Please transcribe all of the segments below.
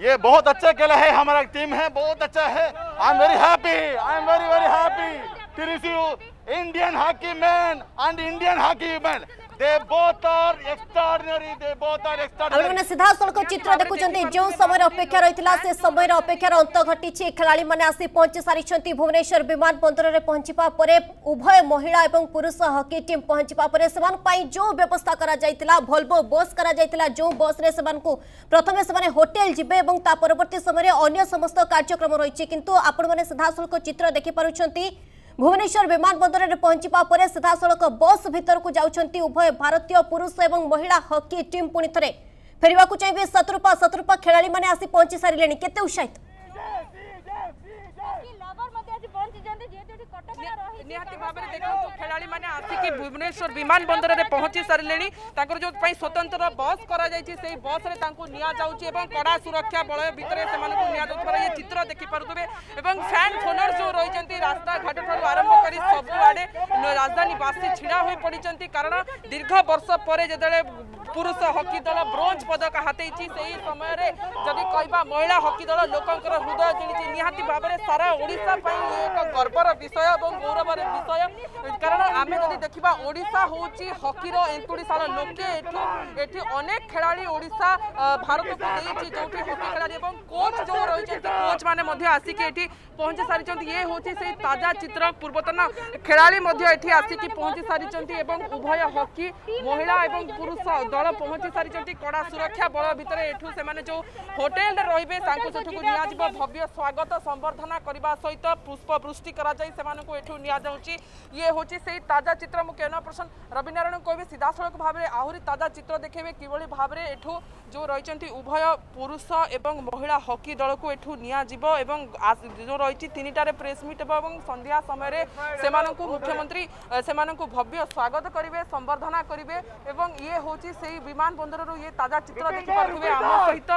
ये बहुत अच्छा खेला है, हमारा टीम है बहुत अच्छा है। I am very happy, I am very very happy to receive Indian hockey men and Indian hockey women. They both are extraordinary. They both are extraordinary. मैंने सीधा सड़क चित्र देखुंटे जो समय अपेक्षा रही से समय अपेक्षार अंत घटी खेलाड़ी मैंने आसी पहुंची सारी भुवनेश्वर विमान बंदर में पहुंचवा उभय महिला और पुरुष हॉकी टीम पहुंचवा जो व्यवस्था करा भोल्वो बस करा जो बस रे प्रथम से होटेल जिबे परवर्ती समय अन्य समस्त कार्यक्रम रही किंतु आपण मैंने सीधा सड़क चित्र देखिपुंट भुवनेश्वर विमान बंदर में पहुंचवा सीधा सड़क बस भीतर को जाउछंती उभय भारतीय पुरुष और महिला हॉकी टीम पुणी थे फेरवा चाहिए शतरूपा खेलाड़ी मैंने आसी पहुंची सारे केते उत्साहित निहाती भाव में देखो खेलाड़ी मैंने आसिकी भुवनेश्वर विमान बंदर में पहुंची सारे जो स्वतंत्र बस करा से बस रे कड़ा सुरक्षा बल भितर से ये चित्र देखिपे फैन फोनर जो रही रास्ता घाट ठार आरंभ कर सबुआड़े राजधानीवासी छिड़ा हो पड़ी कारण दीर्घ वर्ष पर जो पुरुष हॉकी दल ब्रोंज पदक हाथी से समय जदि कह महिला हॉकी दल लोकंर हृदय जिणी निहाती भाव में सारा ओडिशा एक गर्वर विषय और गौरवर विषय कारण आम जब देखा ओडिशा होची हॉकी एंतुड़ीशार लोके एठी अनेक खेलाड़ी ओडिशा भारत को देती जो हॉकी खेलाड़ी कोच जो रही कोच मैंने आसिक पहुंची सारी ये हूँ से ताजा चित्र पूर्वतन खेलाड़ी आसिक पहुंची सारी उभय हॉकी महिला और पुरुष दल पहुंची सारी कड़ा सुरक्षा बल भितर एठू से जो होटेल रे रही भव्य स्वागत संबर्धना करने सहित पुष्पवृष्टि एठू ये हूँ से ताजा चित्र मुझे केना प्रश्न रविनारायण कहबी सीधा सड़क भाव में आहरी ताजा चित्र देखेबे किभली भाव में एठू जो रही उभय पुरुष एवं महिला हॉकी दल को एठू जो रही तीन टारे प्रेस मीट और संध्या समय से मुख्यमंत्री से भव्य स्वागत करेंगे संबर्धना करेंगे ये हूँ से विमान बंदर ये ताजा चित्र देखिपे आम सहित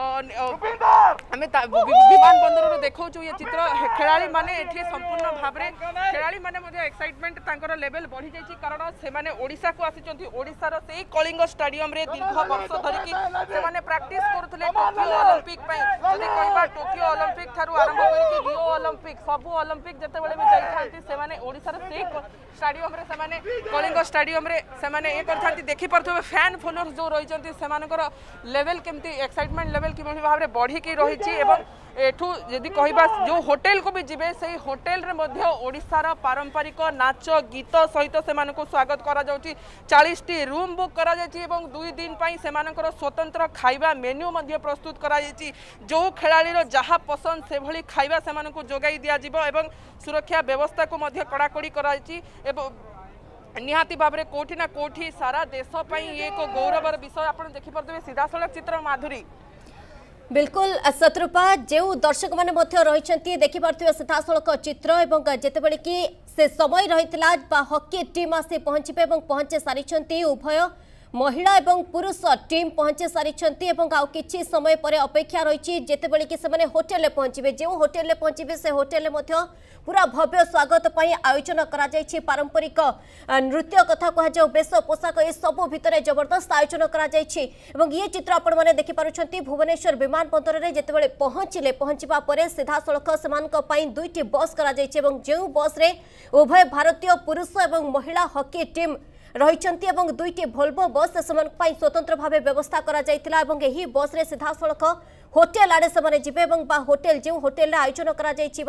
आम विमान बंदर देखा ये चित्र खेलाड़ी माने संपूर्ण भाव में खेलाड़ी माने एक्साइटमेंट लेवल बढ़ी जाइए कारण से ओडिशा को आसी ओडिशार से कलिंग स्टाडियम रे दीर्घ वर्ष धरिकी से प्राक्टिस करुले टोकियो ओलंपिक जदि कहबा टोकियो ओलंपिक ठारू आरंभ करके रियो ओलंपिक सबु ओलंपिक जतेबेले भी जाइथांती से ओडिशार से स्टाडियम रे से कलिंग स्टाडियम रे से ये करथांती देखि परथबे फैन फॉलोअर्स जो रही से लेवल केमती एक्साइटमेंट लेवल किभली भाव में बढ़िकी रही एठू यदि कहबा जो होटेल को भी जीवे से होटेल रे मध्य ओडिशार पारंपरिक नाच गीत सहित से स्वागत करा जाउची 40टी रूम बुक करा जाइछि एवं 2 दिन पई से स्वतंत्र खाइबा मेन्यू मध्य प्रस्तुत करा जाइछि जो खेलाड़ीर जहाँ पसंद से भली खाइबा से जोगाई दिया जिवो एवं सुरक्षा व्यवस्था को मध्य कड़ाकड़ी करा जाइछि एवं निहाती भाव में कोठी ना कोठी सारा देश पई एक गौरवर विषय आपण देखि परदे सीधा सड़क चित्र माधुरी बिल्कुल शत्रुपा जो दर्शक मैंने रही देखिपे सीधा सड़क चित्र और जितेबले कि से समय रही हॉकी टीम आसी पहुंचे पहुंचे सारी उभय महिला और पुरुष टीम पहुंचे सारी आउ किछि समय पर अपेक्षा रही जितेबले कि से होटेल पहुंचे जो होटेल पहुंचे से होटेल पूरा भव्य स्वागत आयोजन करा पारंपरिक नृत्य कथा कह बेश पोशाक ये सब भितर जबरदस्त आयोजन करा ये चित्र आपण मैंने देखिपुंट भुवनेश्वर विमान बंदर में जितेबाला पहुंचवा सीधा सड़क से 2टी बस करा जो बस रे उभय भारतीय पुरुष और महिला हॉकी टीम रही 2टी भोल्वो बस स्वतंत्र भाव व्यवस्था करा बस रे सीधा सड़क होटेल आड़े से जीवे होटेल जो होटेल आयोजन करा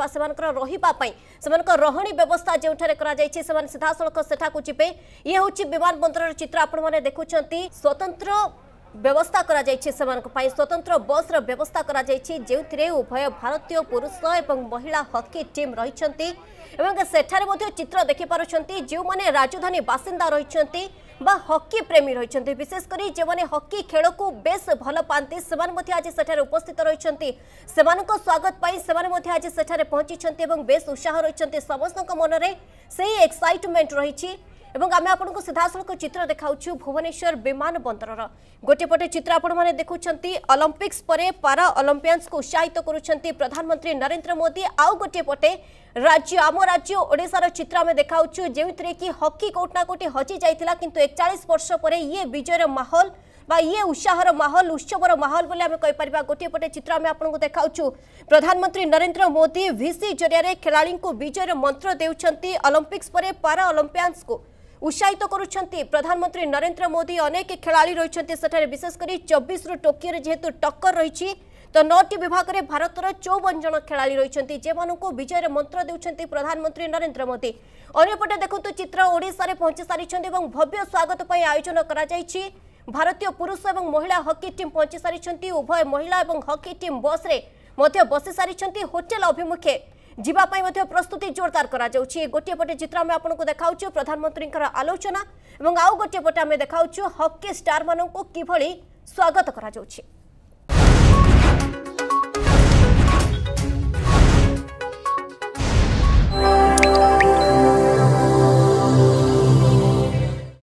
रही व्यवस्था जो सीधा सड़क सेठाकू जीवे ये हूँ विमान बंदर चित्र आपण मैंने देखुं स्वतंत्र व्यवस्था करा स्वतंत्र बस व्यवस्था करा जो उभय भारतीय पुरुष और महिला हॉकी टीम रही सेठारे चित्र देखिपुंट जो मैंने राजधानी बासिंदा रही हॉकी प्रेमी रही विशेषकर जो मैंने हॉकी खेल को बेस भल पाती से आज सेठारे उपस्थित रही स्वागत से आज सेठारे पहुंची बेस उत्साह रही समस्त मन में से एक्साइटमेंट रही आम आपको सीधा सड़क चित्र देखा भुवनेश्वर विमान बंदर गोटेपटे चित्र आपण मैंने देखुं ओलंपिक्स पर पारा ओलंपियंस को उत्साहित करुँच प्रधानमंत्री नरेंद्र मोदी आउ गोटे पटे राज्य आम राज्य ओडिशार चित्र आम देखा जो कि हॉकी कोटना कोटी हजि जाइतिला किंतु 41 वर्ष पर ये विजयर माहौल बा ये उत्साहर माहौल उत्सवर माहौल बोली आम कहीपर गोटे पटे चित्र आम आपको देखाऊँ प्रधानमंत्री नरेंद्र मोदी वीसी जरिया खेलाड़ी को विजयर मंत्र देउछंती ओलंपिक्स पर पारा ओलंपियंस को उत्साहित करुछंती प्रधानमंत्री नरेंद्र मोदी अनेक खेलाड़ी रही सेठारे विशेषकर 24 रु टोकियो जेहेतु टक्कर रही तो 9टी विभाग में भारतर 54 जन खेलाड़ी रही जेमानू विजयर मंत्र देउछंती प्रधानमंत्री नरेंद्र मोदी अन्यपटे देखु चित्र ओडिशा रे पहुंची सारी भव्य स्वागत पर आयोजन करा भारतीय पुरुष और महिला हॉकी टीम पहुंची सारी उभय महिला और हॉकी टीम बस रे बसी सारी होटेल अभिमुखे जीवाई प्रस्तुति जोरदार करा गोटे पटे चित्र आम आपको देखाऊँ प्रधानमंत्री आलोचना और आउ गोटे पटे आम देखाऊँ हॉकी स्टार मानू किभली स्वागत करा जाउछि।